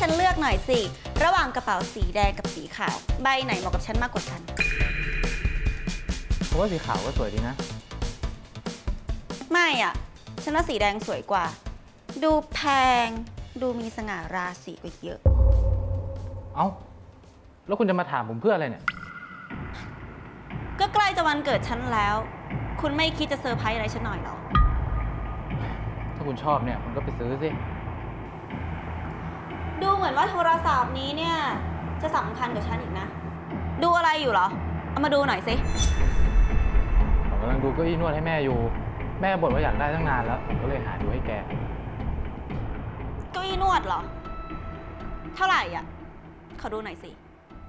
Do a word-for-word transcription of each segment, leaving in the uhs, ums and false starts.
ฉันเลือกหน่อยสิระหว่างกระเป๋าสีแดงกับสีขาวใบไหนเหมาะกับฉันมากกว่ากันผมว่าสีขาวก็สวยดีนะไม่อ่ะฉันว่าสีแดงสวยกว่าดูแพงดูมีสง่าราศีกว่าเยอะเอ้าแล้วคุณจะมาถามผมเพื่ออะไรเนี่ยก็ใกล้จะวันเกิดฉันแล้วคุณไม่คิดจะเซอร์ไพรส์อะไรฉันหน่อยหรอถ้าคุณชอบเนี่ยคุณก็ไปซื้อสิดูเหมือนว่าโทรศัพท์นี้เนี่ยจะสำคัญกับฉันอีกนะดูอะไรอยู่เหรอเอามาดูหน่อยสิผมกำลังดูเก้าอี้นวดให้แม่อยู่แม่บ่นว่าอยากได้ตั้งนานแล้วผมก็เลยหาดูให้แกเก้าอี้นวดเหรอเท่าไหร่อ่ะขอดูหน่อยสิ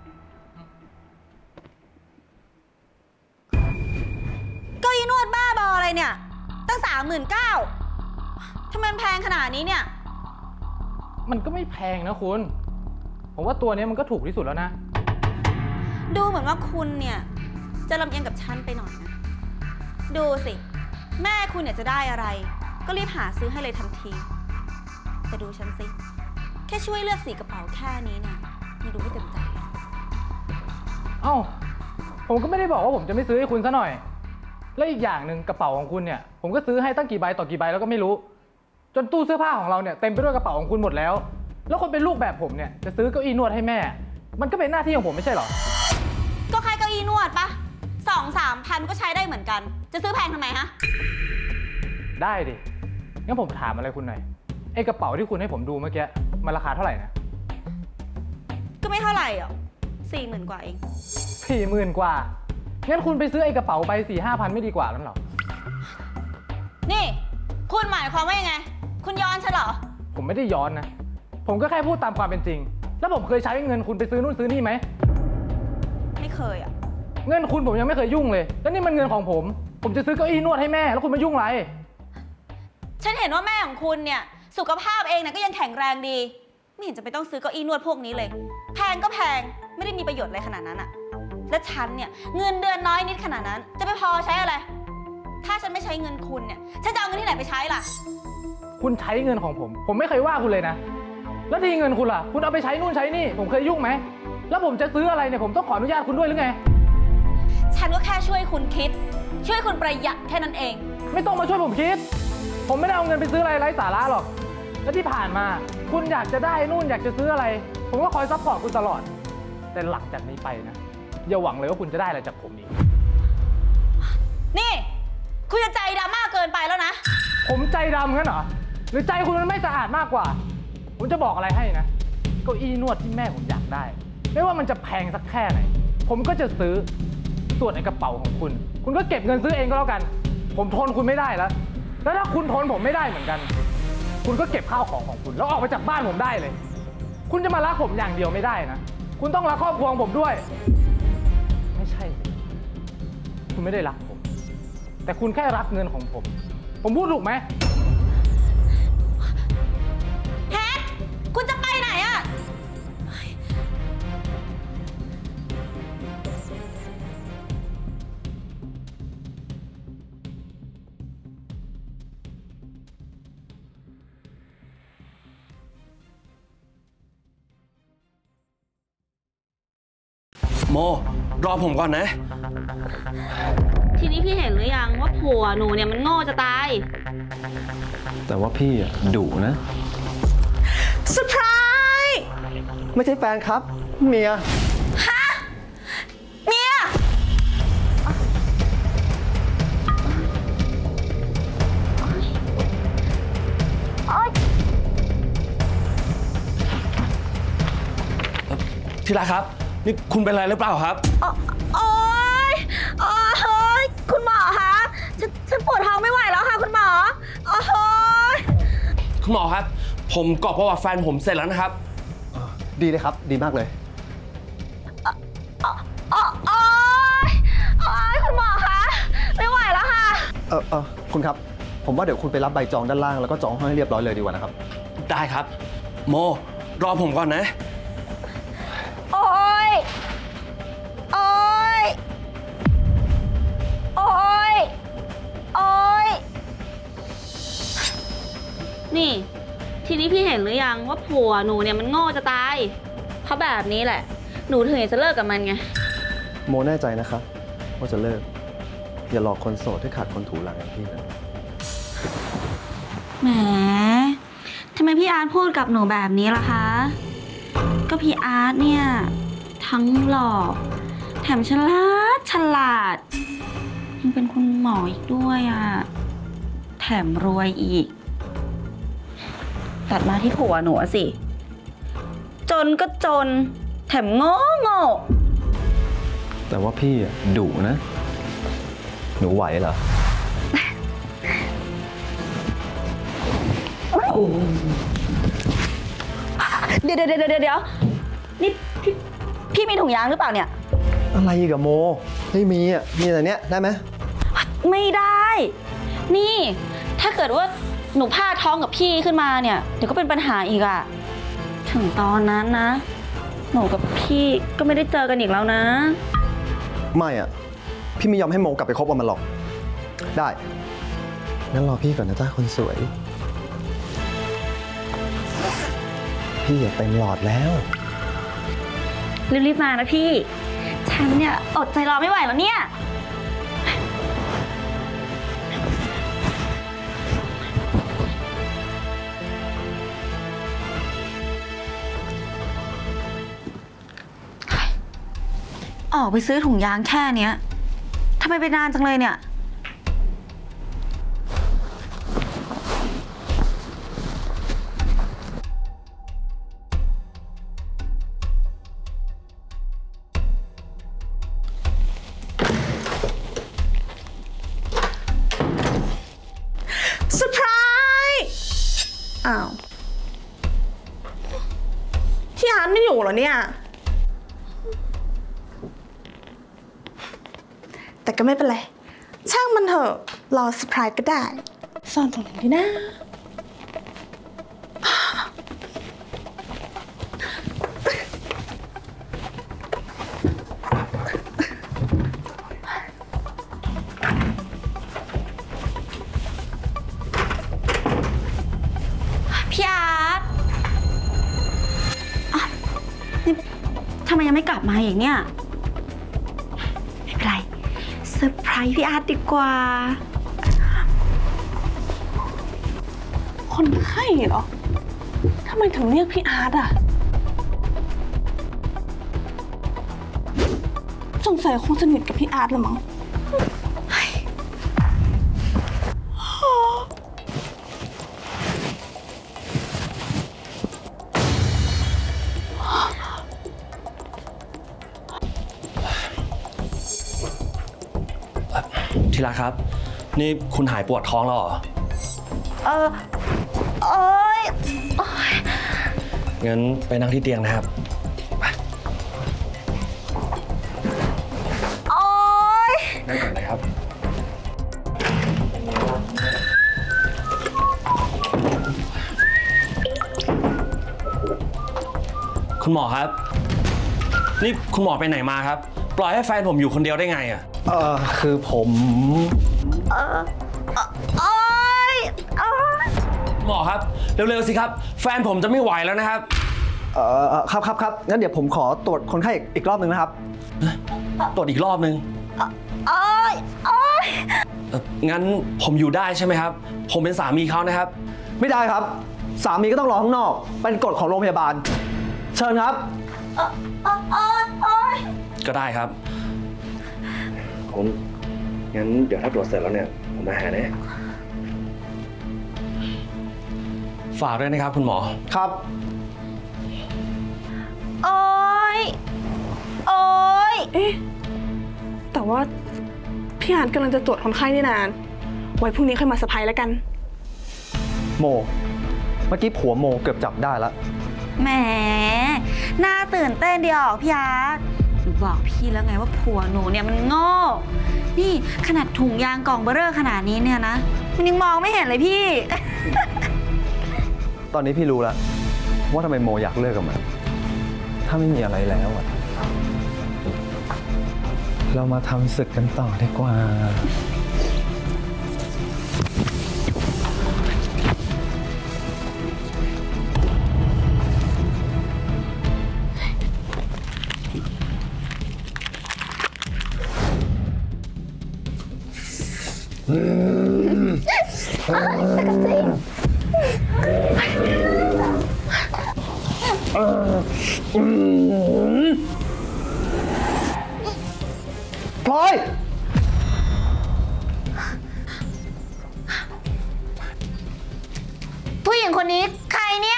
เก้าอี้นวดบ้าบออะไรเนี่ยตั้งสามหมื่นเก้าทำไมมันแพงขนาดนี้เนี่ยมันก็ไม่แพงนะคุณผมว่าตัวนี้มันก็ถูกที่สุดแล้วนะดูเหมือนว่าคุณเนี่ยจะลำเอียงกับฉันไปหน่อยนะดูสิแม่คุณเนี่ยจะได้อะไรก็รีบหาซื้อให้เลยทันทีแต่ดูฉันสิแค่ช่วยเลือกสีกระเป๋าแค่นี้เนี่ยยังดูไม่เต็มใจเอ้าผมก็ไม่ได้บอกว่าผมจะไม่ซื้อให้คุณซะหน่อยแล้วอีกอย่างหนึ่งกระเป๋าของคุณเนี่ยผมก็ซื้อให้ตั้งกี่ใบต่อกี่ใบแล้วก็ไม่รู้จนตู้เสื้อผ้าของเราเนี่ยเต็มไปด้วยกระเป๋าของคุณหมดแล้วแล้วคนเป็นลูกแบบผมเนี่ยจะซื้อเก้าอี้นวดให้แม่มันก็เป็นหน้าที่ของผมไม่ใช่หรอก็แค่เก้าอี้นวดปะสองสามพันก็ใช้ได้เหมือนกันจะซื้อแพงทำไมฮะได้ดิงั้นผมถามอะไรคุณหน่อยไอ้กระเป๋าที่คุณให้ผมดูเมื่อกี้มันราคาเท่าไหร่นะก็ไม่เท่าไหร่อ่ะสี่หมื่นกว่าเองสี่หมื่นกว่างั้นคุณไปซื้อไอ้กระเป๋าใบสี่ห้าพันไม่ดีกว่าแล้วหรอนี่คุณหมายความว่ายังไงคุณย้อนฉันเหรอผมไม่ได้ย้อนนะผมก็แค่พูดตามความเป็นจริงแล้วผมเคยใช้เงินคุณไปซื้อนู่นซื้อนี่ไหมไม่เคยอ่ะเงินคุณผมยังไม่เคยยุ่งเลยแล้วนี่มันเงินของผมผมจะซื้อเก้าอี้นวดให้แม่แล้วคุณมายุ่งอะไรฉันเห็นว่าแม่ของคุณเนี่ยสุขภาพเองนะก็ยังแข็งแรงดีไม่เห็นจะไปต้องซื้อเก้าอี้นวดพวกนี้เลยแพงก็แพงไม่ได้มีประโยชน์อะไรขนาดนั้นอะและฉันเนี่ยเงินเดือนน้อยนิดขนาดนั้นจะไปพอใช้อะไรถ้าฉันไม่ใช้เงินคุณเนี่ยฉันจะเอาเงินที่ไหนไปใช้ล่ะคุณใช้เงินของผมผมไม่เคยว่าคุณเลยนะแล้วที่เงินคุณล่ะคุณเอาไปใช้นู่นใช้นี่ผมเคยยุ่งไหมแล้วผมจะซื้ออะไรเนี่ยผมต้องขออนุญาตคุณด้วยหรือไงฉันก็แค่ช่วยคุณคิดช่วยคุณประหยัดแค่นั้นเองไม่ต้องมาช่วยผมคิดผมไม่ได้เอาเงินไปซื้ออะไรไร้สาระหรอกและที่ผ่านมาคุณอยากจะได้นู่นอยากจะซื้ออะไรผมก็คอยซัพพอร์ตคุณตลอดแต่หลังจากนี้ไปนะอย่าหวังเลยว่าคุณจะได้อะไรจากผมอีกนี่คุณจะใจดำมากเกินไปแล้วนะผมใจดำงั้นเหรอหรือใจคุณมันไม่สะอาดมากกว่าผมจะบอกอะไรให้นะเก้าอี้นวดที่แม่ผมอยากได้ไม่ว่ามันจะแพงสักแค่ไหนผมก็จะซื้อส่วนในกระเป๋าของคุณคุณก็เก็บเงินซื้อเองก็แล้วกันผมทนคุณไม่ได้แล้วแล้วถ้าคุณทนผมไม่ได้เหมือนกันคุณก็เก็บข้าวของของคุณแล้วออกไปจากบ้านผมได้เลยคุณจะมารักผมอย่างเดียวไม่ได้นะคุณต้องรักครอบครัวของผมด้วยไม่ใช่คุณไม่ได้รักผมแต่คุณแค่รักเงินของผมผมพูดถูกไหมแฮกคุณจะไปไหนอะโมรอผมก่อนนะทีนี้พี่เห็นหรือยังว่าผัวหนูเนี่ยมันโง่จะตายแต่ว่าพี่อะดุนะเซอร์ไพรส์ไม่ใช่แฟนครับเมียฮะเมียที่รักครับนี่คุณเป็นอะไรหรือเปล่าครับโอ๊ยโอ๊ยคุณหมอคะฉันฉันปวดท้องไม่ไหวแล้วค่ะคุณหมอโอ๊ยคุณหมอครับผมกรอกประวัติแฟนผมเสร็จแล้วนะครับดีเลยครับดีมากเลยโอ๊ยโอ๊ยคุณหมอคะไม่ไหวแล้วค่ะเออเออคุณครับผมว่าเดี๋ยวคุณไปรับใบจองด้านล่างแล้วก็จองห้องให้เรียบร้อยเลยดีกว่านะครับได้ครับโมรอผมก่อนนะโอ๊ยโอ๊ยโอ๊ยโอ๊ยนี่ทีนี้พี่เห็นหรือยังว่าผัวหนูเนี่ยมันโง่จะตาย เพราะแบบนี้แหละ หนูถึงจะเลิกกับมันไงโมแน่ใจนะคะว่าจะเลิก อย่าหลอกคนโสดที่ขาดคนถูหลังอย่างพี่นะแหมทำไมพี่อาร์ตพูดกับหนูแบบนี้ล่ะคะ ก็พี่อาร์ตเนี่ยทั้งหล่อแถมฉลาดฉลาดยังเป็นคุณหมออีกด้วยอ่ะแถมรวยอีกตัดมาที่ผัวหนูสิจนก็จนแถมโง่โง่แต่ว่าพี่อะดุนะ หนูไหวเหรอเดี๋ยวเดี๋ยวเดี๋ยวเดี๋ยวนี่พี่พี่มีถุงยางหรือเปล่าเนี่ยอะไรอีกับโม ไม่มีอ่ะ มีแต่เนี้ยได้ไหมไม่ได้ นี่ถ้าเกิดว่าหนูพลาดท้องกับพี่ขึ้นมาเนี่ยเดี๋ยวก็เป็นปัญหาอีกอะถึงตอนนั้นนะ หนูกับพี่ก็ไม่ได้เจอกันอีกแล้วนะไม่อ่ะ พี่ไม่ยอมให้โมกลับไปคบกับมันหรอก ได้ งั้นรอพี่ก่อนนะจ้าคนสวย พี่อย่าเต็มหลอดแล้วรีบๆมานะพี่ ฉันเนี่ยอดใจรอไม่ไหวแล้วเนี่ยออกไปซื้อถุงยางแค่เนี้ยทำไมไปนานจังเลยเนี่ยเซอร์ไพรส์อ้าวพี่อาร์ตไม่อยู่เหรอเนี่ย แต่ก็ไม่เป็นไร ช่างมันเถอะ รอเซอร์ไพรส์ก็ได้ ซ่อนตรงไหนดีนะพี่อาร์ตอ่ะนี่ทำไมยังไม่กลับมาอีกเนี่ย ไม่เป็นไรเซอร์ไพรส์พี่อาร์ตดีกว่าคนไข้เหรอ ทำไมถึงเรียกพี่อาร์ตอะสงสัยคงสนิทกับพี่อาร์ตละมั้งที่รักครับ นี่คุณหายปวดท้องแล้วเหรอเออโอ๊ยโอ๊ยงั้นไปนั่งที่เตียงนะครับโอ๊ยนั่งก่อนนะครับ คุณหมอครับ นี่คุณหมอไปไหนมาครับ ปล่อยให้แฟนผมอยู่คนเดียวได้ไงอะเออคือผมเออโอ๊ยโอ๊ยหมอครับ เร็วๆสิครับ แฟนผมจะไม่ไหวแล้วนะครับเออเอ่อครับครับครับงั้นเดี๋ยวผมขอตรวจคนไข้อีกอีกรอบหนึ่งนะครับตรวจอีกรอบนึงโอ๊ยโอ๊ยเอ่องั้นผมอยู่ได้ใช่ไหมครับ ผมเป็นสามีเขานะครับไม่ได้ครับ สามีก็ต้องรอข้างนอก เป็นกฎของโรงพยาบาล เชิญครับโอ๊ยโอ๊ยโอ๊ยก็ได้ครับ ผมงั้นเดี๋ยวถ้าตรวจเสร็จแล้วเนี่ย ผมมาหาแน่ฝากด้วยนะครับคุณหมอครับโอ๊ยโอ๊ยเอ๊ะ แต่ว่าพี่อาร์ตกำลังจะตรวจคนไข้นี่นาน ไว้พรุ่งนี้ค่อยมาเซอร์ไพรส์แล้วกันโม เมื่อกี้ผัวโมเกือบจับได้แล้วแหมน่าตื่นเต้นดีออกพี่อาร์ตหนูบอกพี่แล้วไงว่าผัวหนูเนี่ยมันโง่ นี่ขนาดถุงยางกล่องเบอร์เรอร์ขนาดนี้เนี่ยนะ มันยังมองไม่เห็นเลยพี่ตอนนี้พี่รู้แล้วว่าทำไมโมอยากเลิกกับมัน ถ้าไม่มีอะไรแล้วอะเรามาทำศึกกันต่อดีกว่าพลอยผู้หญิงคนนี้ใครเนี่ย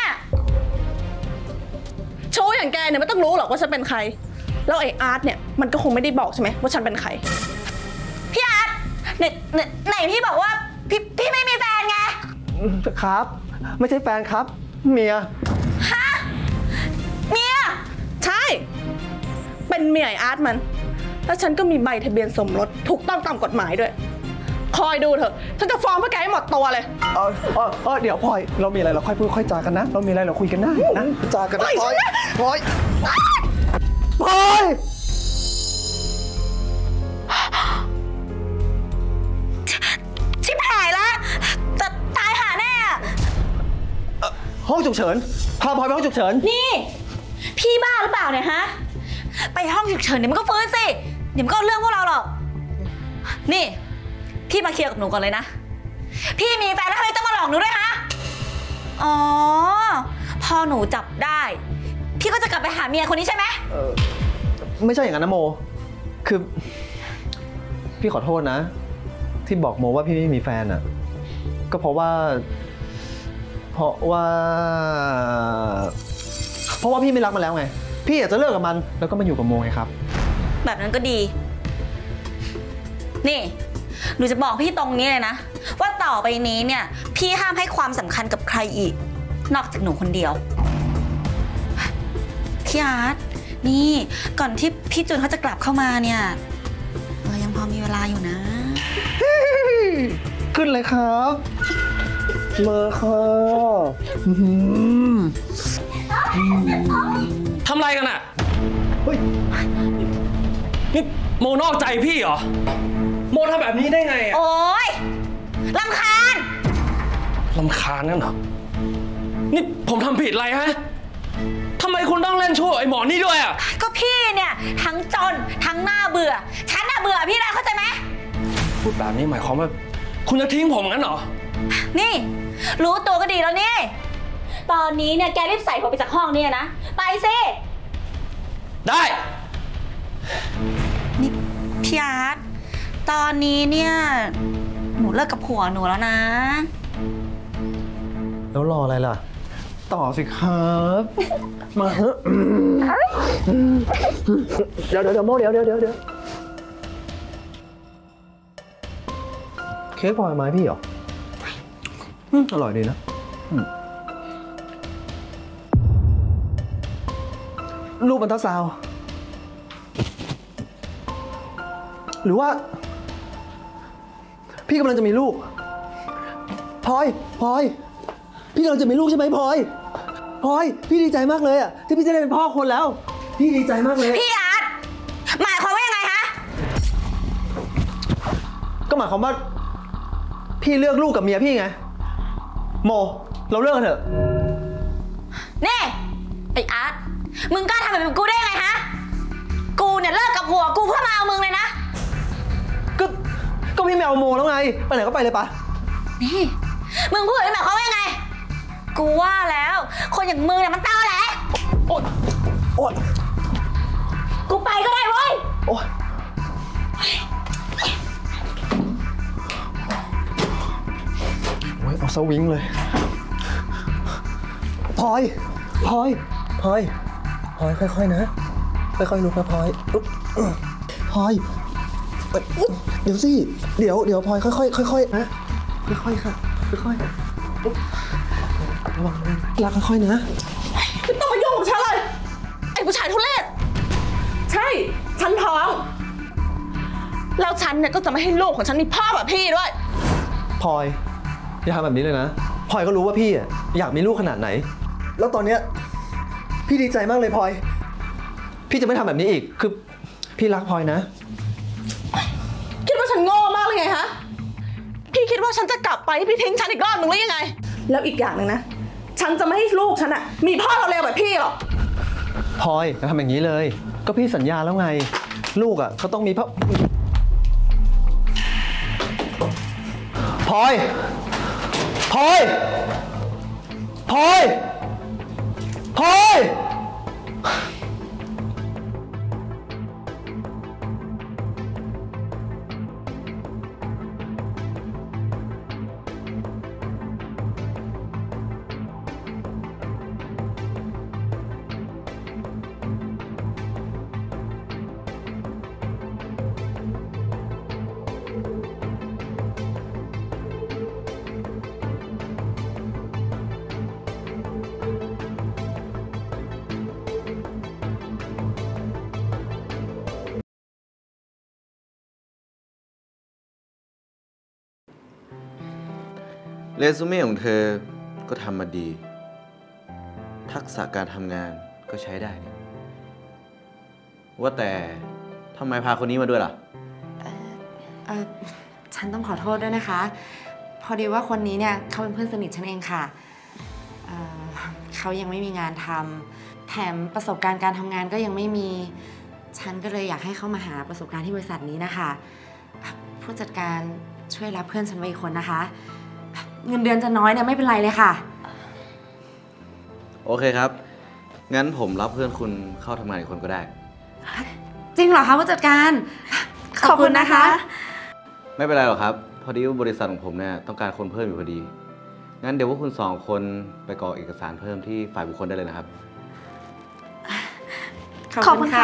ชู้อย่างแกเนี่ยไม่ต้องรู้หรอกว่าฉันเป็นใคร แล้วไอ้อาร์ตเนี่ยมันก็คงไม่ได้บอกใช่ไหมว่าฉันเป็นใครพี่อาร์ตไหนไหนไหนพี่บอกว่าพี่พี่ไม่มีแฟนไงครับ ไม่ใช่แฟนครับ เมียฮะ เมียใช่ เป็นเมียไอ้อาร์ตมัน แล้วฉันก็มีใบทะเบียนสมรสถูกต้องตามกฎหมายด้วย คอยดูเถอะ ฉันจะฟ้องพวกแกให้หมดตัวเลยเออเออเออเดี๋ยวพลอย เรามีอะไรเราค่อยพูดค่อยจากันนะ เรามีอะไรเราคุยกันได้นะ จากันนะพลอยพลอยพลอยชิบหายละแต่ตายหาแน่อะห้องฉุกเฉิน พาพลอยไปห้องฉุกเฉินนี่ พี่บ้าหรือเปล่าเนี่ยฮะ ไปห้องฉุกเฉินเดี๋ยวมันก็ฟื้นสิ เดี๋ยวมันก็เอาเรื่องพวกเราหรอก นี่ พี่มาเคลียร์กับหนูก่อนเลยนะ พี่มีแฟนแล้วทำไมต้องมาหลอกหนูด้วยฮะ อ๋อ พอหนูจับได้ พี่ก็จะกลับไปหาเมียคนนี้ใช่ไหมเออไม่ใช่อย่างนั้นนะโม คือ พี่ขอโทษนะ ที่บอกโมว่าพี่ไม่มีแฟนอ่ะ ก็เพราะว่า เพราะว่า เพราะว่าพี่ไม่รักมันแล้วไง พี่อยากจะเลิกกับมันแล้วก็มาอยู่กับโมไงครับแบบนั้นก็ดี นี่ หนูจะบอกพี่ตรงนี้เลยนะ ว่าต่อไปนี้เนี่ย พี่ห้ามให้ความสำคัญกับใครอีก นอกจากหนูคนเดียว พี่อาร์ตนี่ ก่อนที่พี่จูนเขาจะกลับเข้ามาเนี่ยเรายังพอมีเวลาอยู่นะขึ้นเลยครับมาค่ะอื้อหือทำอะไรกันอะเฮ้ยนี่โมนอกใจพี่เหรอ โมทำแบบนี้ได้ไงอะโอ๊ยรำคาญรำคาญนั่นเหรอ นี่ผมทำผิดอะไรฮะทำไมคุณต้องเล่นชั่วไอ้หมอนี่ด้วยอะก็พี่เนี่ยทั้งจนทั้งหน้าเบื่อ ฉันน่ะเบื่อพี่แล้วเข้าใจไหมพูดแบบนี้หมายความว่าคุณจะทิ้งผมงั้นเหรอนี่ รู้ตัวก็ดีแล้วนี่ ตอนนี้เนี่ยแกรีบใส่ผมไปจากห้องนี่นะ ไปสิได้นี่พี่อาร์ตตอนนี้เนี่ยหนูเลิกกับผัวหนูแล้วนะแล้วรออะไรล่ะ ต่อสิครับ มาเถอะเดี๋ยวเดี๋ยวเดี๋ยวโมเดี๋ยวเดี๋ยวเดี๋ยวเดี๋ยวเค้กพลอยไม้พี่เหรออืมอร่อยดีนะอืมรูปบรรทัดซาวด์หรือว่า พี่กำลังจะมีลูกพลอยพลอยพี่กำลังจะมีลูกใช่ไหมพลอยพลอยพี่ดีใจมากเลยอ่ะที่พี่จะได้เป็นพ่อคนแล้ว พี่ดีใจมากเลยพี่อาร์ตหมายความว่ายังไงฮะก็หมายความว่าพี่เลือกลูกกับเมียพี่ไงโมเราเลิกกันเถอะนี่ไอ้อาร์ตมึงกล้าทำแบบนี้กับกูได้ไงฮะ กูเนี่ยเลิกกับผัวกูเพื่อมาเอามึงเลยนะก็ก็พี่ไม่เอาโมแล้วไงไปไหนก็ไปเลยปะนี่ มึงพูดแบบนี้หมายความว่ายังไง กูว่าแล้ว คนอย่างมึงเนี่ยมันเต้าแหละโอ๊ยโอ๊ยกูไปก็ได้เว้ยโอ๊ยโอ๊ยเอาสวิงเลยพลอยพลอยพลอยพลอยค่อยๆนะค่อยๆลุกนะพลอยอุ๊บพลอยเอ้ยเดี๋ยวสิเดี๋ยวเดี๋ยวพลอยค่อยๆค่อยๆนะค่อยๆค่ะค่อยๆอุ๊บระวังนะรักค่อยๆนะไม่ต้องมายุ่งกับฉันเลย ไอ้ผู้ชายทุเรศ ใช่ ฉันท้อง แล้วฉันเนี่ยก็จะไม่ให้ลูกของฉันมีพ่อแบบพี่ด้วยพลอยอย่าทำแบบนี้เลยนะพลอยก็รู้ว่าพี่อะอยากมีลูกขนาดไหน แล้วตอนเนี้ยพี่ดีใจมากเลยพลอย พี่จะไม่ทำแบบนี้อีกคือพี่รักพลอยนะคิดว่าฉันโง่มากเลยไงฮะ พี่คิดว่าฉันจะกลับไปให้พี่ทิ้งฉันอีกรอบหนึ่งหรือยังไง แล้วอีกอย่างหนึ่งนะ ฉันจะไม่ให้ลูกฉันอะมีพ่อเร็วๆแบบพี่หรอกพลอยอย่าทำอย่างนี้เลย ก็พี่สัญญาแล้วไง ลูกอ่ะเขาต้องมีพ่อพลอยพลอยพลอยพลอยเรซูเม่ของเธอก็ทำมาดี ทักษะการทำงานก็ใช้ได้นี่ว่าแต่ทำไมพาคนนี้มาด้วยล่ะเอ่อเอ่อฉันต้องขอโทษด้วยนะคะ พอดีว่าคนนี้เนี่ยเขาเป็นเพื่อนสนิทฉันเองค่ะเอ่อเขายังไม่มีงานทำแถมประสบการณ์การทำงานก็ยังไม่มี ฉันก็เลยอยากให้เขามาหาประสบการณ์ที่บริษัทนี้นะคะผู้จัดการช่วยรับเพื่อนฉันไว้อีกคนนะคะ เงินเดือนจะน้อยเนี่ยไม่เป็นไรเลยค่ะโอเคครับ งั้นผมรับเพื่อนคุณเข้าทำงานอีกคนก็ได้จริงเหรอคะผู้จัดการขอบคุณนะคะไม่เป็นไรหรอกครับ พอดีว่าบริษัทของผมเนี่ยต้องการคนเพิ่มอยู่พอดี งั้นเดี๋ยวพวกคุณสองคนไปกรอกเอกสารเพิ่มที่ฝ่ายบุคคลได้เลยนะครับขอบคุณค่ะ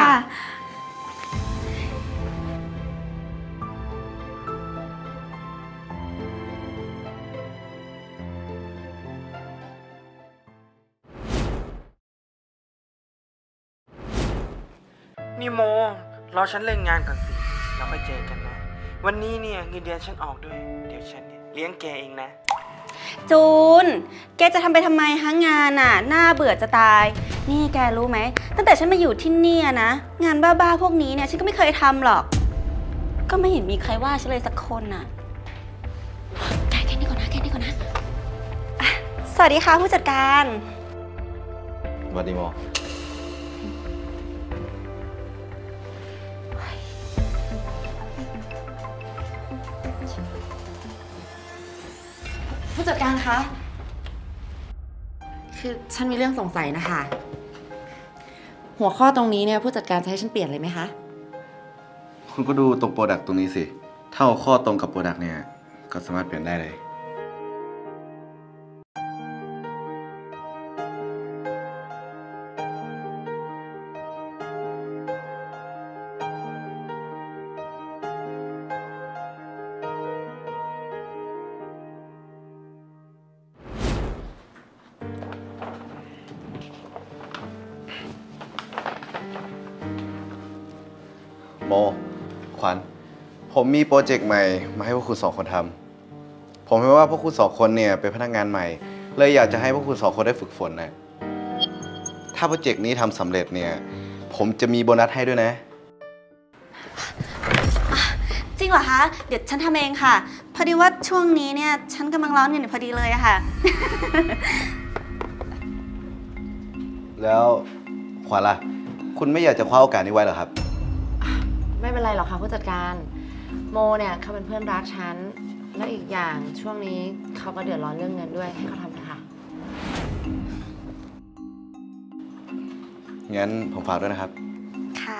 นี่โมรอฉันเลิกงานก่อนสิเราค่อยเจอกันนะ วันนี้เนี่ยเงินเดือนฉันออกด้วย เดี๋ยวฉันเนี่ยเลี้ยงแกเองนะจูน แกจะทำไปทำไมฮะงานอ่ะน่าเบื่อจะตาย นี่แกรู้ไหมตั้งแต่ฉันมาอยู่ที่นี่นะ งานบ้าๆพวกนี้เนี่ยฉันก็ไม่เคยทำหรอก ก็ไม่เห็นมีใครว่าฉันเลยสักคนน่ะแกแค่นี้ก่อนนะแค่นี้ก่อนนะอ่ะสวัสดีค่ะผู้จัดการสวัสดีโมผู้จัดการคะ คือฉันมีเรื่องสงสัยนะคะ หัวข้อตรงนี้เนี่ยผู้จัดการจะให้ฉันเปลี่ยนเลยไหมคะคุณก็ดูตรงโปรดักต์ตรงนี้สิ ถ้าเอาข้อตรงกับโปรดักต์เนี่ย ก็สามารถเปลี่ยนได้เลย โม ขวัญ ผมมีโปรเจกต์ใหม่มาให้พวกคุณสองคนทำ ผมเห็นว่าพวกคุณสองคนเนี่ยเป็นพนักงานใหม่ เลยอยากจะให้พวกคุณสองคนได้ฝึกฝนนะ ถ้าโปรเจกต์นี้ทำสำเร็จเนี่ย ผมจะมีโบนัสให้ด้วยนะจริงเหรอคะ เดี๋ยวฉันทำเองค่ะ พอดีว่าช่วงนี้เนี่ยฉันกำลังร้อนเงินอยู่พอดีเลยอะค่ะแล้วขวัญล่ะ คุณไม่อยากจะคว้าโอกาสนี้ไว้เหรอครับไม่เป็นไรหรอกค่ะผู้จัดการ โมเนี่ยเขาเป็นเพื่อนรักฉัน แล้วอีกอย่างช่วงนี้เขาก็เดือดร้อนเรื่องเงินด้วยให้เขาทำเถอะค่ะงั้นผมฝากด้วยนะครับค่ะ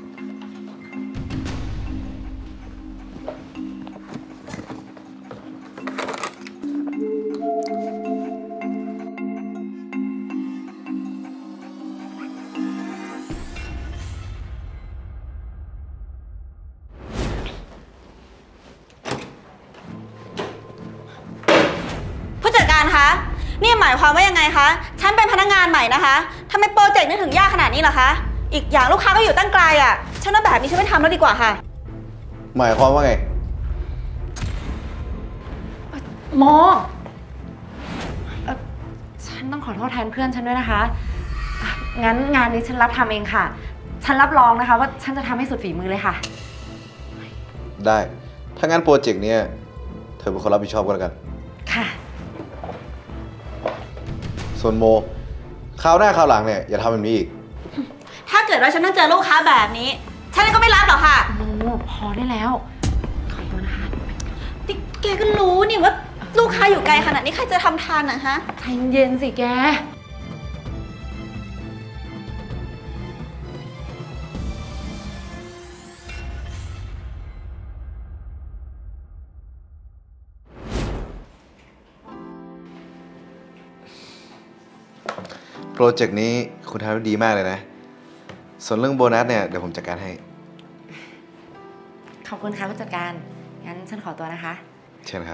ผู้จัดการคะ นี่หมายความว่ายังไงคะ ฉันเป็นพนักงานใหม่นะคะทำไมโปรเจกต์นี้ถึงยากขนาดนี้ล่ะคะ อีกอย่างลูกค้าก็อยู่ตั้งไกลอ่ะ ฉันว่าแบบนี้ฉันไม่ทำแล้วดีกว่าค่ะหมายความว่าไงโมเอ่อฉันต้องขอโทษแทนเพื่อนฉันด้วยนะคะอ่ะงั้นงานนี้ฉันรับทำเองค่ะ ฉันรับรองนะคะว่าฉันจะทำให้สุดฝีมือเลยค่ะได้ ถ้างั้นโปรเจกต์เนี้ยเธอเป็นคนรับผิดชอบก็แล้วกันค่ะส่วนโม คราวหน้าคราวหลังเนี่ยอย่าทำแบบนี้อีกถ้าเกิดว่าฉันต้องเจอลูกค้าแบบนี้ ฉันก็ไม่รับหรอกค่ะโมพอได้แล้ว ขอตัวนะคะนี่แกก็รู้นี่ว่าลูกค้าอยู่ไกลขนาดนี้ใครจะทำทานนะฮะใจเย็นสิแกโปรเจกต์นี้คุณทำได้ดีมากเลยนะ ส่วนเรื่องโบนัสเนี่ยเดี๋ยวผมจัดการให้ขอบคุณค่ะผู้จัดการ งั้นฉันขอตัวนะคะเชิญครับ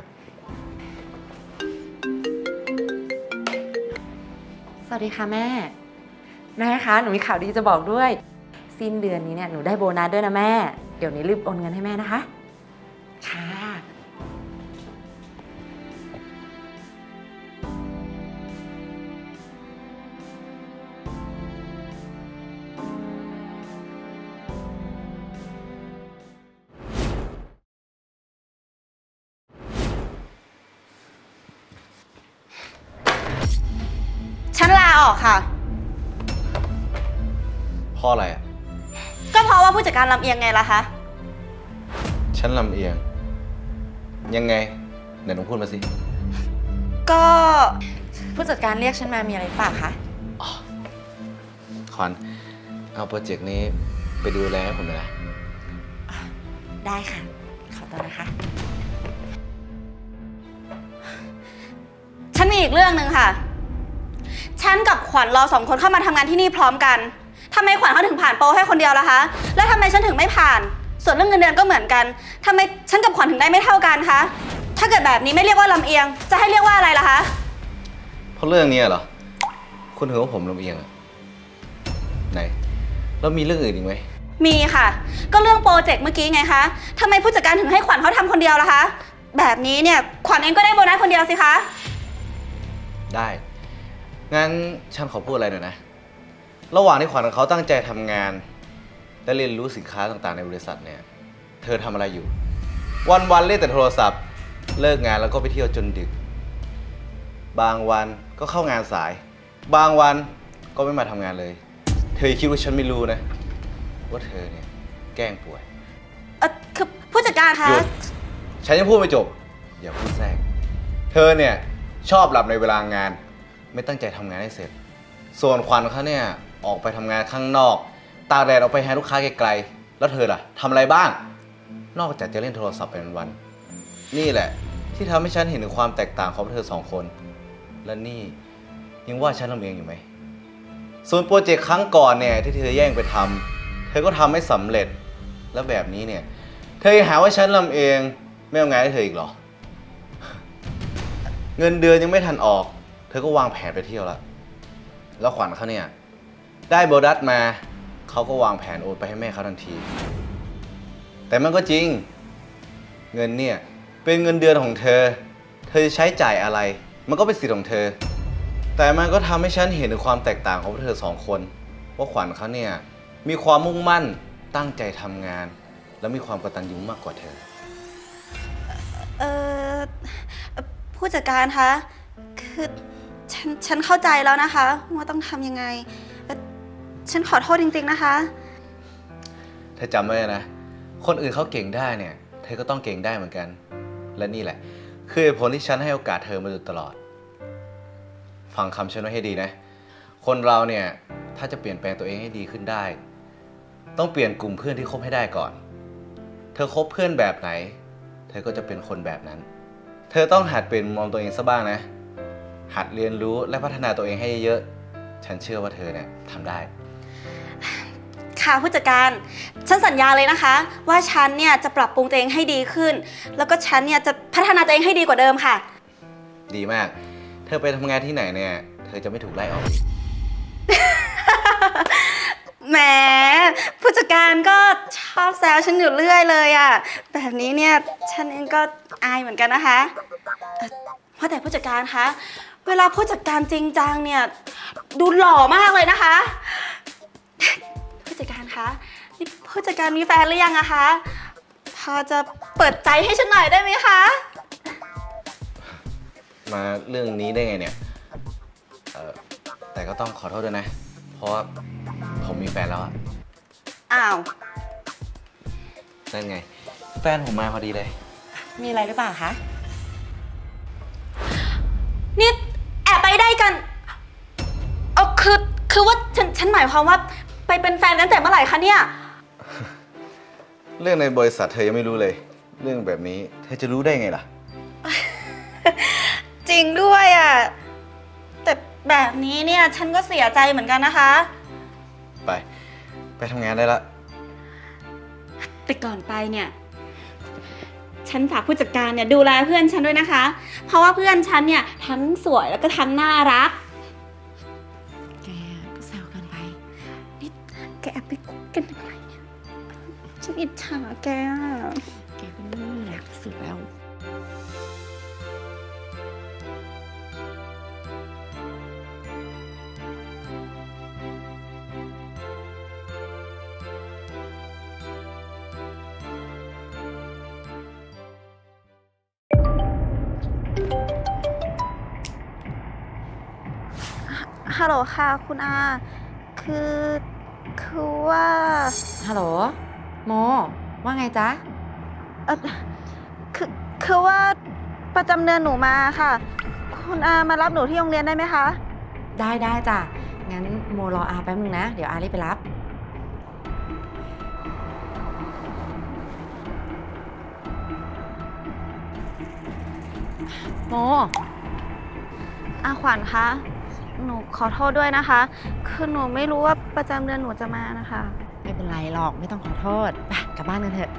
สวัสดีค่ะแม่ แม่คะ หนูมีข่าวดีจะบอกด้วย สิ้นเดือนนี้เนี่ยหนูได้โบนัสด้วยนะแม่ เดี๋ยวนี้รีบโอนเงินให้แม่นะคะ ค่ะฉันลาออกค่ะเพราะอะไรอ่ะก็เพราะว่าผู้จัดการลำเอียงไงล่ะคะฉันลำเอียง ยังไงไหนลองพูดมาสิก็ผู้จัดการเรียกฉันมามีอะไรหรือเปล่าคะขวัญเอาโปรเจกต์นี้ไปดูแลให้ผมหน่อยนะได้ค่ะ ขอตัวนะคะฉันมีอีกเรื่องหนึ่งค่ะ ฉันกับขวัญเราสองคนเข้ามาทำงานที่นี่พร้อมกันทำไมขวัญเขาถึงผ่านโปรให้คนเดียวล่ะคะ แล้วทำไมฉันถึงไม่ผ่าน ส่วนเรื่องเงินเดือนก็เหมือนกันทำไมฉันกับขวัญถึงได้ไม่เท่ากันคะ ถ้าเกิดแบบนี้ไม่เรียกว่าลำเอียง จะให้เรียกว่าอะไรล่ะคะเพราะเรื่องนี้เหรอ คุณถือว่าผมลำเอียงอะไหน แล้วมีเรื่องอื่นอีกไหมมีค่ะ ก็เรื่องโปรเจกต์เมื่อกี้ไงคะทำไมผู้จัดการถึงให้ขวัญเขาทำคนเดียวล่ะคะ แบบนี้เนี่ยขวัญเองก็ได้โบนัสคนเดียวสิคะได้ งั้นฉันขอพูดอะไรหน่อยนะ ระหว่างที่ขวัญกับเขาตั้งใจทำงานและเรียนรู้สินค้าต่างๆในบริษัทเนี่ย เธอทำอะไรอยู่ วันๆเล่นแต่โทรศัพท์ เลิกงานแล้วก็ไปเที่ยวจนดึก บางวันก็เข้างานสาย บางวันก็ไม่มาทำงานเลย เธอคิดว่าฉันไม่รู้นะ ว่าเธอเนี่ยแกล้งป่วยเออคือผู้จัดการคะหยุด ฉันยังพูดไม่จบ อย่าพูดแทรก เธอเนี่ยชอบหลับในเวลางาน ไม่ตั้งใจทำงานให้เสร็จ ส่วนขวัญเขาเนี่ยออกไปทำงานข้างนอกตากแดดออกไปหาลูกค้าไกลๆแล้วเธอล่ะทำอะไรบ้าง นอกจากจะเล่นโทรศัพท์ไปวันๆนี่แหละที่ทำให้ฉันเห็นถึงความแตกต่างของเธอสองคน และนี่ยังว่าฉันลำเอียงอยู่ไหม ส่วนโปรเจกต์ครั้งก่อนเนี่ยที่เธอแย่งไปทำเธอก็ทำไม่สำเร็จ แล้วแบบนี้เนี่ยเธอหาว่าฉันลำเอียงไม่เอางานให้เธออีกเหรอ เงินเดือนยังไม่ทันออกเธอก็วางแผนไปเที่ยวแล้ว แล้วขวัญเขาเนี่ยได้โบนัสมาเขาก็วางแผนโอนไปให้แม่เขาทันที แต่มันก็จริงเงินเนี่ยเป็นเงินเดือนของเธอเธอจะใช้จ่ายอะไรมันก็เป็นสิทธิ์ของเธอ แต่มันก็ทำให้ฉันเห็นถึงความแตกต่างของพวกเธอสองคนว่าขวัญเขาเนี่ยมีความมุ่งมั่นตั้งใจทำงานและมีความกตัญญูมากกว่าเธอเออผู้จัดการคะคือฉันฉันเข้าใจแล้วนะคะว่าต้องทำยังไงฉันขอโทษจริงๆนะคะเธอจำไว้นะคนอื่นเขาเก่งได้เนี่ยเธอก็ต้องเก่งได้เหมือนกันและนี่แหละคือเหตุผลที่ฉันให้โอกาสเธอมาโดยตลอดฟังคำฉันไว้ให้ดีนะคนเราเนี่ยถ้าจะเปลี่ยนแปลงตัวเองให้ดีขึ้นได้ต้องเปลี่ยนกลุ่มเพื่อนที่คบให้ได้ก่อนเธอคบเพื่อนแบบไหนเธอก็จะเป็นคนแบบนั้นเธอต้องหัดเปลี่ยนมุมมองตัวเองซะบ้างนะหัดเรียนรู้และพัฒนาตัวเองให้เยอะฉันเชื่อว่าเธอเนี่ยทำได้ค่ะผู้จัดการฉันสัญญาเลยนะคะว่าฉันเนี่ยจะปรับปรุงตัวเองให้ดีขึ้นแล้วก็ฉันเนี่ยจะพัฒนาตัวเองให้ดีกว่าเดิมค่ะดีมากเธอไปทำงานที่ไหนเนี่ยเธอจะไม่ถูกไล่ออกอีกแหมผู้จัดการก็ชอบแซวฉันอยู่เรื่อยเลยอ่ะแบบนี้เนี่ยฉันเองก็อายเหมือนกันนะคะเพราะแต่ผู้จัดการคะเวลาผู้จัดการจริงจังเนี่ยดูหล่อมากเลยนะคะผู้จัดการคะนี่ผู้จัดการมีแฟนหรือยังอะคะพอจะเปิดใจให้ฉันหน่อยได้ไหมคะมาเรื่องนี้ได้ไงเนี่ยแต่ก็ต้องขอโทษด้วยนะเพราะว่าผมมีแฟนแล้วอะอ้าวนั่นไงแฟนผมมาพอดีเลยมีอะไรหรือเปล่าคะนี่แอบไปได้กันเออคือคือว่าฉันฉันหมายความว่าไปเป็นแฟนกันแต่เมื่อไหร่คะเนี่ยเรื่องในบริษัทเธอยังไม่รู้เลย เรื่องแบบนี้เธอจะรู้ได้ไงล่ะจริงด้วยอ่ะแต่แบบนี้เนี่ยฉันก็เสียใจเหมือนกันนะคะไปไปทำงานได้ละแต่ก่อนไปเนี่ยฉันฝากผู้จัดการเนี่ยดูแลเพื่อนฉันด้วยนะคะ เพราะว่าเพื่อนฉันเนี่ยทั้งสวยแล้วก็ทั้งน่ารักแกก็แซวกันไปนี่แกแอบไปคุกกันอะไรเนี่ยฉันอิจฉาแกอ่ะแกก็น่ารักสุดแล้วฮัลโหลค่ะคุณอาคือคือว่าฮัลโหลโมว่าไงจ๊ะเออคือคือว่าประจำเดือนหนูมาค่ะคุณอามารับหนูที่โรงเรียนได้ไหมคะได้ได้จ้ะงั้นโมรออาแป๊บนึงนะเดี๋ยวอารีบไปรับโมอาขวัญคะหนูขอโทษด้วยนะคะคือหนูไม่รู้ว่าประจำเดือนหนูจะมานะคะไม่เป็นไรหรอกไม่ต้องขอโทษไปกลับบ้านกันเถอะ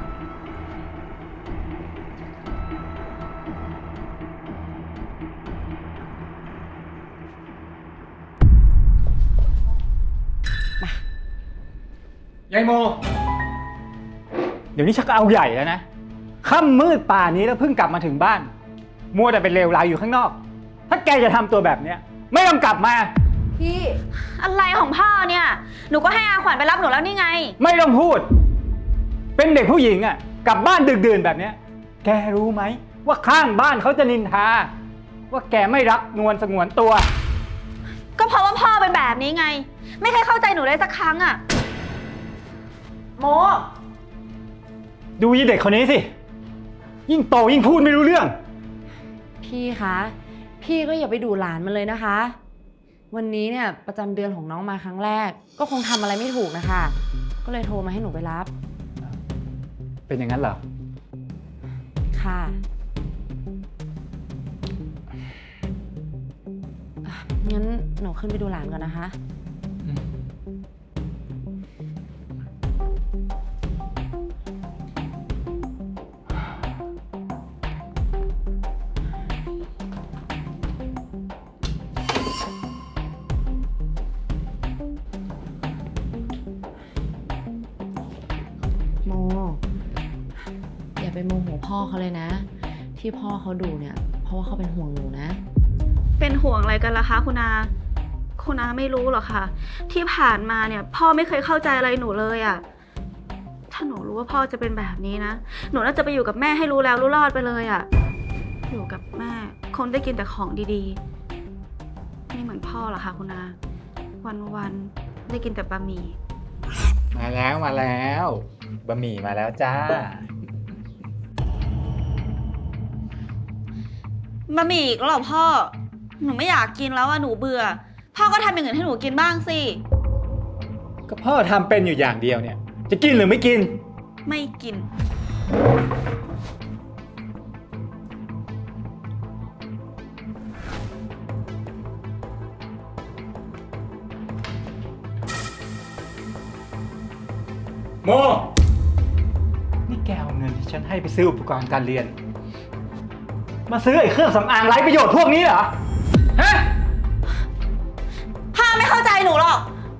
มายายโมเดี๋ยวนี้ชักเอาใหญ่แล้วนะค่ำมืดป่านี้แล้วเพิ่งกลับมาถึงบ้านมัวแต่เป็นเลวร้ายอยู่ข้างนอกถ้าแกจะทำตัวแบบเนี้ยไม่ต้องกลับมาพี่อะไรของพ่อเนี่ยหนูก็ให้อาขวัญไปรับหนูแล้วนี่ไงไม่ต้องพูดเป็นเด็กผู้หญิงอ่ะกลับบ้านดึกดื่นแบบเนี้ยแกรู้ไหมว่าข้างบ้านเขาจะนินทาว่าแกไม่รักนวลสงวนตัวก็เพราะว่าพ่อเป็นแบบนี้ไงไม่เคยเข้าใจหนูเลยสักครั้งอ่ะโมดูยี่เด็กคนนี้สิยิ่งโตยิ่งพูดไม่รู้เรื่องพี่คะพี่ก็อย่าไปดูหลานมันเลยนะคะวันนี้เนี่ยประจำเดือนของน้องมาครั้งแรกก็คงทำอะไรไม่ถูกนะคะก็เลยโทรมาให้หนูไปรับเป็นอย่างนั้นเหรอค่ะงั้นหนูขึ้นไปดูหลานก่อนนะคะไปโมโหพ่อเขาเลยนะที่พ่อเขาดุเนี่ยเพราะว่าเขาเป็นห่วงหนูนะเป็นห่วงอะไรกันล่ะคะคุณอาคุณอาไม่รู้หรอคะที่ผ่านมาเนี่ยพ่อไม่เคยเข้าใจอะไรหนูเลยอะถ้าหนูรู้ว่าพ่อจะเป็นแบบนี้นะหนูน่าจะไปอยู่กับแม่ให้รู้แล้วรู้รอดไปเลยอะอยู่กับแม่คงได้กินแต่ของดีๆไม่เหมือนพ่อหรอคะคุณอาวันๆได้กินแต่บะหมี่มาแล้วมาแล้วบะหมี่มาแล้วจ้าบะหมี่อีกแล้วเหรอพ่อหนูไม่อยากกินแล้วอะหนูเบื่อพ่อก็ทำอย่างอื่นให้หนูกินบ้างสิก็พ่อทำเป็นอยู่อย่างเดียวเนี่ยจะกินหรือไม่กินไม่กินโมนี่แกเอาเงินที่ฉันให้ไปซื้ออุปกรณ์การเรียนมาซื้อไอ้เครื่องสำอางไร้ประโยชน์พวกนี้เหรอฮะพ่อไม่เข้าใจหนูหรอก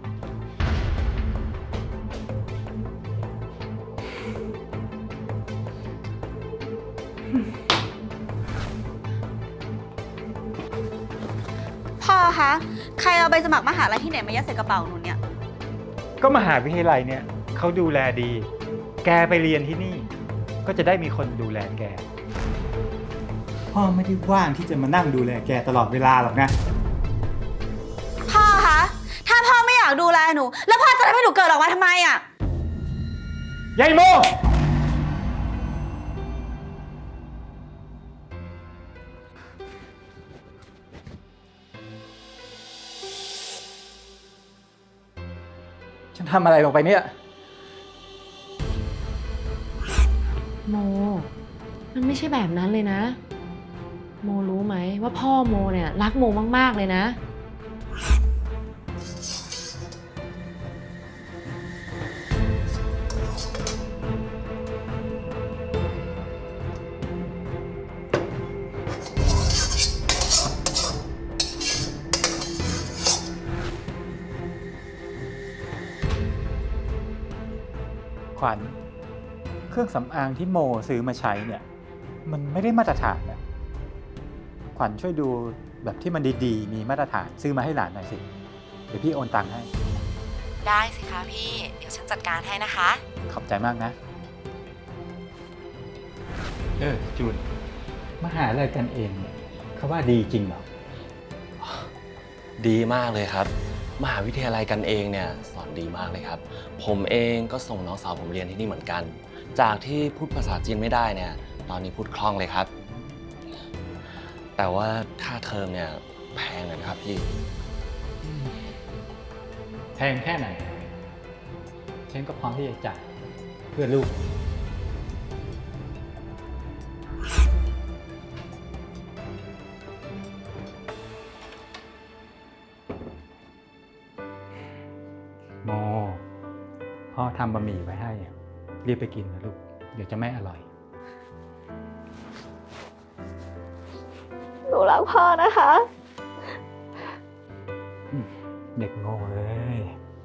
พ่อคะใครเอาใบสมัครมหาลัยที่ไหนมายัดใส่กระเป๋าหนูเนี่ยก็มหาวิทยาลัยเนี่ยเขาดูแลดีแกไปเรียนที่นี่ก็จะได้มีคนดูแลแกพ่อไม่ได้ว่างที่จะมานั่งดูแลแกตลอดเวลาหรอกนะพ่อคะถ้าพ่อไม่อยากดูแลหนูแล้วพ่อจะทำให้หนูเกิดออกมาทำไมอ่ะยายโมทำอะไรลงไปเนี่ยโมมันไม่ใช่แบบนั้นเลยนะโมรู้ไหมว่าพ่อโมเนี่ยรักโมมากๆเลยนะขวัญเครื่องสำอางที่โมซื้อมาใช้เนี่ยมันไม่ได้มาตรฐานนะขวัญช่วยดูแบบที่มันดีๆมีมาตรฐานซื้อมาให้หลานหน่อยสิเดี๋ยวพี่โอนตังค์ให้ได้สิคะพี่เดี๋ยวฉันจัดการให้นะคะขอบใจมากนะเออจูนมหาลัยกันเองเนี่ยเขาว่าดีจริงเหรอดีมากเลยครับมหาวิทยาลัยกันเองเนี่ยสอนดีมากเลยครับผมเองก็ส่งน้องสาวผมเรียนที่นี่เหมือนกันจากที่พูดภาษาจีนไม่ได้เนี่ยตอนนี้พูดคล่องเลยครับแต่ว่าค่าเทอมเนี่ยแพงเลยนะครับพี่แพงแค่ไหนฉันก็พร้อมที่จะจ่ายเพื่อลูกโมพ่อทำบะหมี่ไว้ให้รีบไปกินนะลูกเดี๋ยวจะไม่อร่อยหนูรักพ่อนะคะเด็กโง่เลย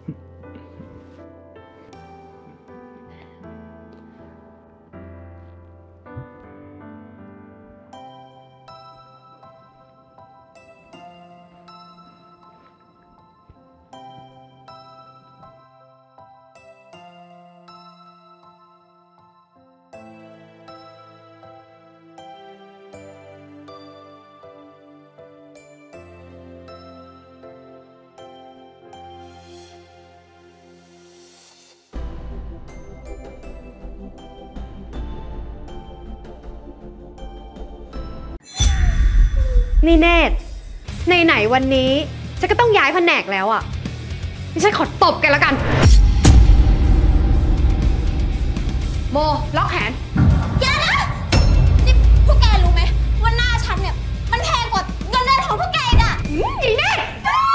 นี่เนตรไหนๆวันนี้ฉันก็ต้องย้ายแผนกแล้วอ่ะฉันขอตบแกแล้วกันโมล็อกแขนอย่านะนี่พวกแกรู้ไหมว่าหน้าฉันเนี่ยมันแพงกว่าเงินเดือนของพวกแกอีกอ่ะอีเนตร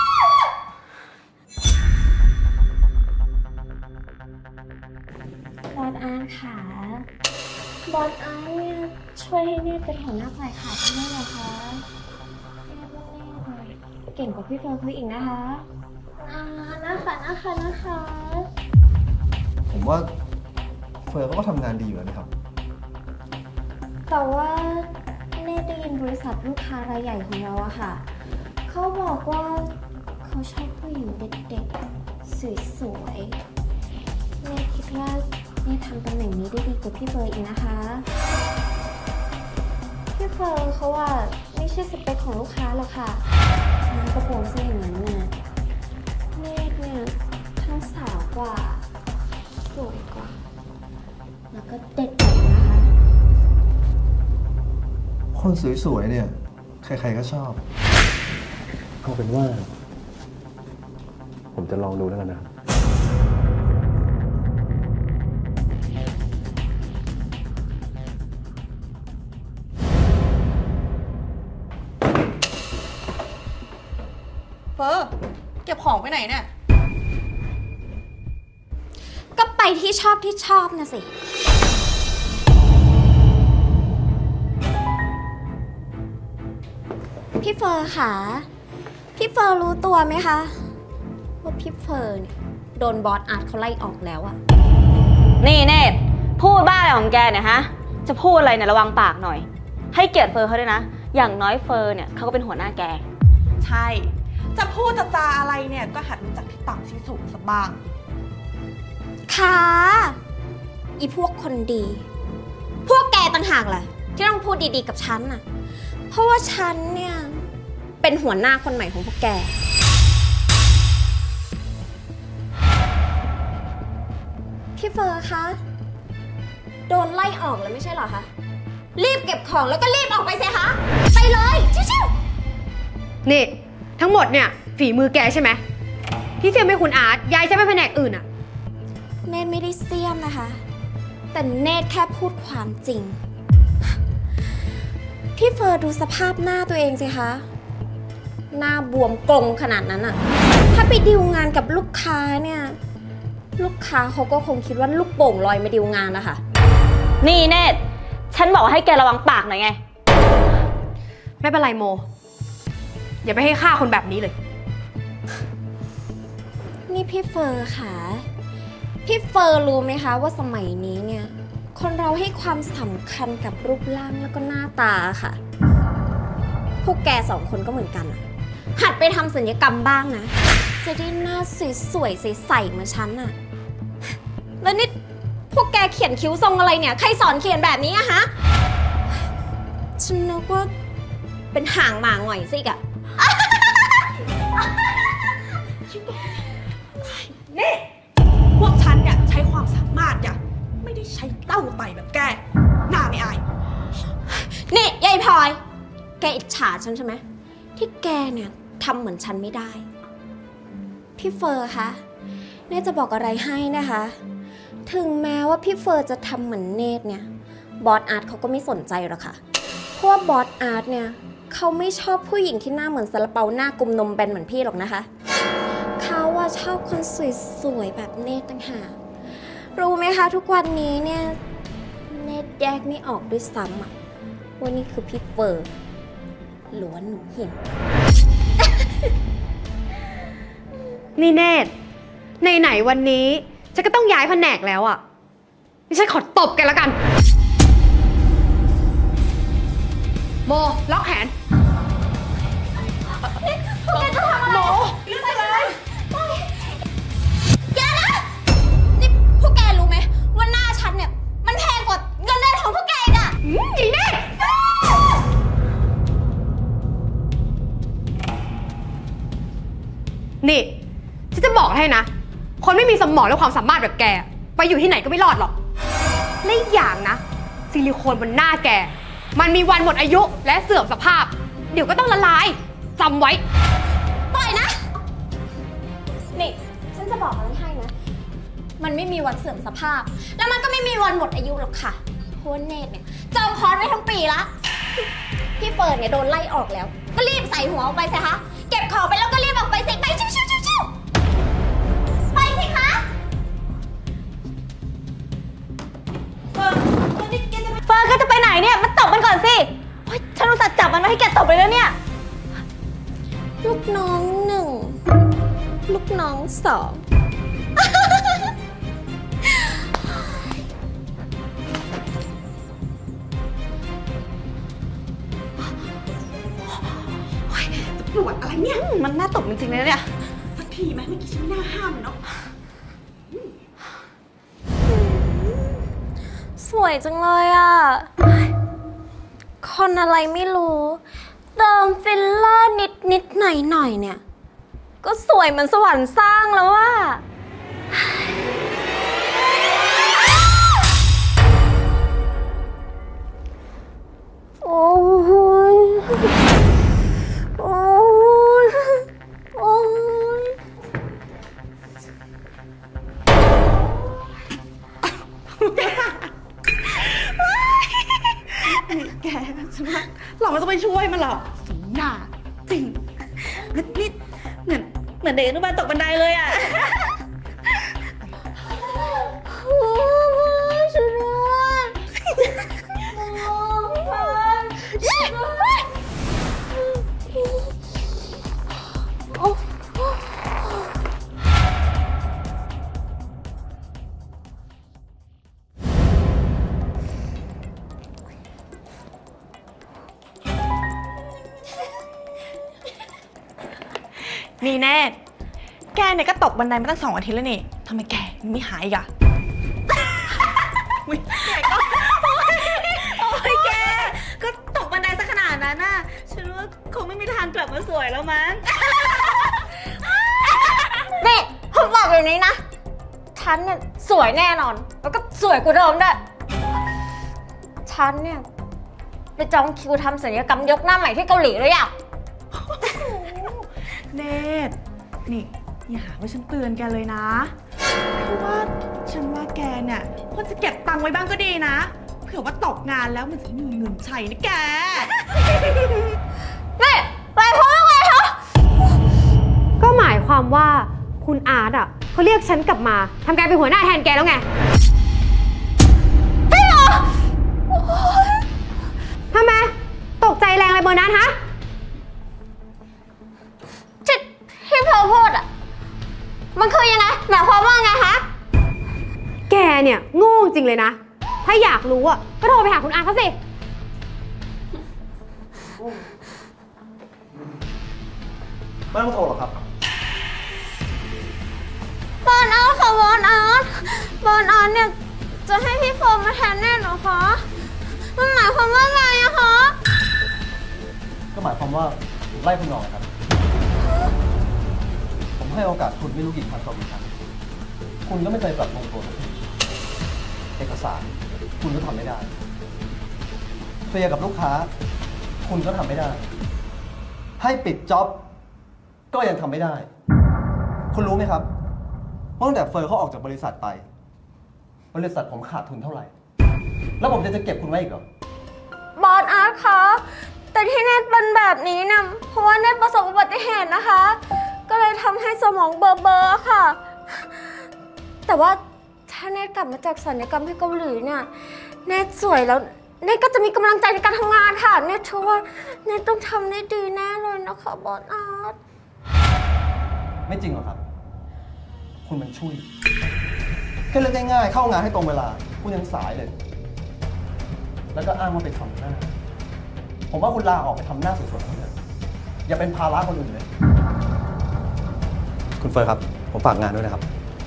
บอสอาร์ตค่ะบอสอาร์ตเนี่ยช่วยให้เนตรเป็นหัวหน้าฝ่ายขายได้ไหมคะเก่งกว่าพี่เฟิร์นเขาอีกนะคะอ่านะคะนะคะนะคะผมว่าเฟิร์นเขาก็ทำงานดีอยู่นะครับแต่ว่าเน่ได้ยินบริษัทลูกค้ารายใหญ่ของเราอะค่ะเขาบอกว่าเขาชอบผู้หญิงเด็กๆสวยๆเน่คิดว่าเน่ทำตำแหน่งนี้ได้ดีกว่าพี่เฟิร์นอีกนะคะพี่เฟิร์นเขาว่าไม่ใช่สเปคของลูกค้าหรอกค่ะน้ำกระโปรงซะอย่างนั้นน่ะเนตเนี่ยทั้งสาวกว่าสวยกว่าแล้วก็เด็ดกว่านะคะคนสวยๆเนี่ยใครๆก็ชอบเอาเป็นว่าผมจะลองดูแล้วกันนะเฟอร์เก็บของไปไหนเนี่ยก็ไปที่ชอบที่ชอบนะสิพี่เฟอร์ค่ะพี่เฟอร์รู้ตัวไหมคะว่าพี่เฟอร์เนี่ยโดนบอสอาร์ตเขาไล่ออกแล้วอะนี่เนตพูดบ้าอะไรของแกเนี่ยฮะจะพูดอะไรเนี่ยระวังปากหน่อยให้เกียรติเฟอร์เขาด้วยนะอย่างน้อยเฟอร์เนี่ยเขาก็เป็นหัวหน้าแกใช่จะพูดจะจาอะไรเนี่ยก็หัดรู้จักที่ต่ำที่สูงสักบ้างค่ะอีพวกคนดีพวกแกต่างหากแหละที่ต้องพูดดีๆกับฉันน่ะเพราะว่าฉันเนี่ยเป็นหัวหน้าคนใหม่ของพวกแกพี่เฟอร์คะโดนไล่ออกแล้วไม่ใช่เหรอคะรีบเก็บของแล้วก็รีบออกไปสิคะไปเลยชิวๆนี่ทั้งหมดเนี่ยฝีมือแกใช่ไหมที่เชื่อไม่คุณอาร์ตย้ายฉันไปแผนกอื่นอะเสี้ยมนะคะ แต่เนตรแค่พูดความจริง พี่เฟิร์นดูสภาพหน้าตัวเองสิคะ หน้าบวมกลงขนาดนั้นอะถ้าไปดีลงานกับลูกค้าเนี่ย ลูกค้าเขาก็คงคิดว่าลูกโป่งลอยมาดีลงานนะคะนี่เนตรฉันบอกให้แกระวังปากหน่อยไงไม่เป็นไรโม อย่าไปให้ค่าคนแบบนี้เลยนี่พี่เฟอร์ค่ะ พี่เฟอร์รู้ไหมคะว่าสมัยนี้เนี่ย คนเราให้ความสำคัญกับรูปร่างแล้วก็หน้าตาค่ะ พวกแกสองคนก็เหมือนกันอะหัดไปทำศัลยกรรมบ้างนะ จะได้หน้าสวยๆใสๆเหมือนฉันอะแล้วนี่พวกแกเขียนคิ้วทรงอะไรเนี่ย ใครสอนเขียนแบบนี้อะฮะ ฉันนึกว่าเป็นห่างหมาหง่อยสิกอะนี่พวกฉันเนี่ยใช้ความสามารถเนี่ยไม่ได้ใช้เต้าไต่แบบแกหน้าไม่อายนี่ยายพลอย แกอิจฉาฉันใช่ไหมที่แกเนี่ยทำเหมือนฉันไม่ได้ พี่เฟอร์คะเนตจะบอกอะไรให้นะคะ ถึงแม้ว่าพี่เฟอร์จะทำเหมือนเนตเนี่ยบอสอาร์ตเขาก็ไม่สนใจหรอกค่ะเพราะว่าบอสอาร์ตเนี่ยเขาไม่ชอบผู้หญิงที่หน้าเหมือนซาลาเปาหน้ากลมนมแบนเหมือนพี่หรอกนะคะเขาว่าชอบคนสวยๆแบบเนตต่างหากรู้ไหมคะทุกวันนี้เนี่ยเนตแยกไม่ออกด้วยซ้ำอะว่านี่คือพี่เฟอร์หรือว่าหนูหินนี่เนตไหนๆวันนี้ฉันก็ต้องย้ายแผนกแล้วอ่ะนี่ฉันขอตบแกแล้วกัน โมล็อกแขนพวกแกจะทำอะไรโมเรื่องอะไรแกนะ นี่พวกแกรู้ไหมว่าหน้าฉันเนี่ยมันแพงกว่าเงินเดือนของพวกแกอีกอะอืมอีเนตนี่ฉันจะบอกให้นะคนไม่มีสมองและความสามารถแบบแกไปอยู่ที่ไหนก็ไม่รอดหรอกและอีกอย่างนะซิลิโคนบนหน้าแกมันมีวันหมดอายุและเสื่อมสภาพเดี๋ยวก็ต้องละลายจำไว้ปล่อยนะ นี่ฉันจะบอกอะไรให้นะมันไม่มีวันเสื่อมสภาพแล้วมันก็ไม่มีวันหมดอายุหรอกค่ะเพราะว่าเนตเนี่ยจองคอร์สไว้ทั้งปีละพี่เฟิร์นเนี่ยโดนไล่ออกแล้วก็รีบใส่หัวออกไปสิคะเก็บของไปแล้วก็รีบออกไปสิไปชิวชิวชิวชิวไปสิคะเฟิร์นเฟิร์นก็จะไปไหนเนี่ยมาตบมันก่อนสิโอ๊ยฉันรู้สึกจับมันไว้ให้แกตบเลยแล้วเนี่ยลูกน้องหนึ่งลูกน้องสองปวดอะไรเนี่ยมันน่าตบจริงๆเลยเนี่ยสักทีไหมเมื่อกี้ฉันไม่น่าห้ามเลยเนาะสวยจังเลยอ่ะคนอะไรไม่รู้เติมฟิลเลอร์นิดนิดหน่อยหน่อยเนี่ยก็สวยเหมือนสวรรค์สร้างแล้วอ่ะโอ้ยโอ้ยโอ้ยแกฉันว่าเราไม่ต้องไปช่วยมันหรอกสมหน้าจริงนี่เหมือนเหมือนเด็กอนุบาลตกบันไดเลยอ่ะช่วยด้วยนี่แน่แกเนี่ยก็ตกบันไดมาตั้งสองอาทิตย์แล้วนี่ทำไมแกไม่หายอีกอะแกก็โอ้ยแกก็ตกบันไดซะขนาดนั้นน่ะฉันว่าคงไม่มีทางกลับมาสวยแล้วมั้งนี่ผมบอกเลยนี้นะฉันเนี่ยสวยแน่นอนแล้วก็สวยกว่าเดิมด้วยฉันเนี่ยไปจองคิวทำศัลยกรรมยกหน้าใหม่ที่เกาหลีเลยอ่ะเนตนี่อย่าหาว่าฉันเตือนแกเลยนะเพราะว่าฉันว่าแกเนี่ยควรจะเก็บตังค์ไว้บ้างก็ดีนะ เผื่อว่าตกงานแล้วมันจะมีเงินใช้นะแกนี่หมายความว่าไงคะก็หมายความว่าคุณอาร์ตอ่ะเขาเรียกฉันกลับมาทำการเป็นหัวหน้าแทนแกแล้วไงใช่เหรอทำไมตกใจแรงอะไรเบอร์นั้นฮะที่ที่เธอพูดอ่ะมันคือยังไงหมายความว่าไงคะแกเนี่ยโง่จริงเลยนะถ้าอยากรู้อ่ะก็โทรไปหาคุณอาร์ตเขาสิไม่ต้องโทรหรอกครับบอลอาร์ตค่ะบอลอาร์ตบอลอาร์ตเนี่ยจะให้พี่โฟมมาแทนแน่เหรอคะมันหมายความว่าไงอะคะก็หมายความว่าไล่คุณออกครับ ผมให้โอกาสคุณไม่รู้กี่ครั้งต่อกี่ครั้งคุณก็ไม่เคยปรับปรุงตัวสักทีเอกสารคุณก็ทำไม่ได้เคลียร์กับลูกค้าคุณก็ทำไม่ได้ให้ปิดจ็อบก็ยังทำไม่ได้คุณรู้ไหมครับว่าตั้งแต่เฟอร์เขาออกจากบริษัทไปบริษัทผมขาดทุนเท่าไหร่ แล้วผมจะจะเก็บคุณไว้อีกเหรอบอลอาร์ตคะแต่ที่เนตเป็นแบบนี้เนี่ยเพราะว่าเนตประสบอุบัติเหตุนะคะก็เลยทำให้สมองเบลอๆค่ะแต่ว่าถ้าเนตกลับมาจากศัลยกรรมที่เกาหลีเนี่ยเนตสวยแล้วเนตก็จะมีกำลังใจในการทำงานค่ะเนตเชื่อว่าเนตต้องทำได้ดีแน่เลยนะคะบอลอาร์ตไม่จริงหรอครับคุณมันช่วยแค่เลือกง่ายๆเข้างานให้ตรงเวลาคุณยังสายเลยแล้วก็อ้างว่าไปทำหน้าผมว่าคุณลาออกไปทำหน้าสวยๆคนเดียวอย่าเป็นภาระคนอื่นเลยคุณเฟิร์นครับผมฝากงานด้วยนะครับ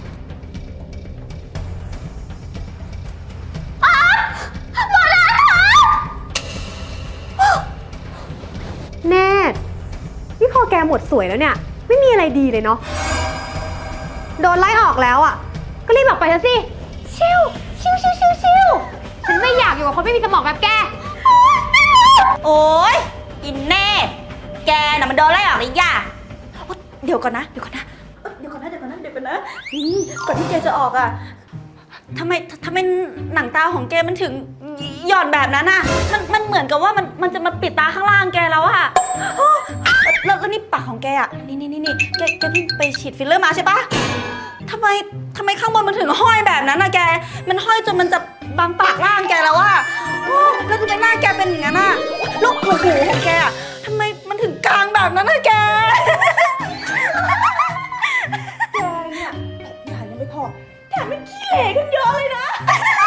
แน่นี่พอแกหมดสวยแล้วเนี่ยไม่มีอะไรดีเลยเนาะโดนไล่ออกแล้วอ่ะก็รีบออกไปเถอะสิชิวชิวชิวชิวชิวฉันไม่อยากอยู่กับคนไม่มีสมองแบบแกโอ๊ยอินเน่แกน่ะมันโดนไล่ออกหรือยังเดี๋ยวก่อนนะเดี๋ยวก่อนนะเดี๋ยวก่อนนะเดี๋ยวก่อนนะเดี๋ยวก่อนนะก่อนที่แกจะออกอ่ะทำไมทำไมหนังตาของแกมันถึงหย่อนแบบนั้นอ่ะมันมันเหมือนกับว่ามันมันจะมาปิดตาข้างล่างแกแล้วอ่ะแล้วแล้วนี่ปากของแกอ่ะนี่นี่นี่นี่แกแกเพิ่งไปฉีดฟิลเลอร์มาใช่ปะทำไมทำไมข้างบนมันถึงห้อยแบบนั้นอะแกมันห้อยจนมันจะบังปากล่างแกแล้วอะแล้วทำไมหน้าแกเป็นอย่างนั้นอะลูกหูหูของแกอะทำไมมันถึงกลางแบบนั้นอะแกแกเนี่ยผมยานยังไม่พอแถมไม่ขี้เหร่ขึ้นเยอะเลยนะ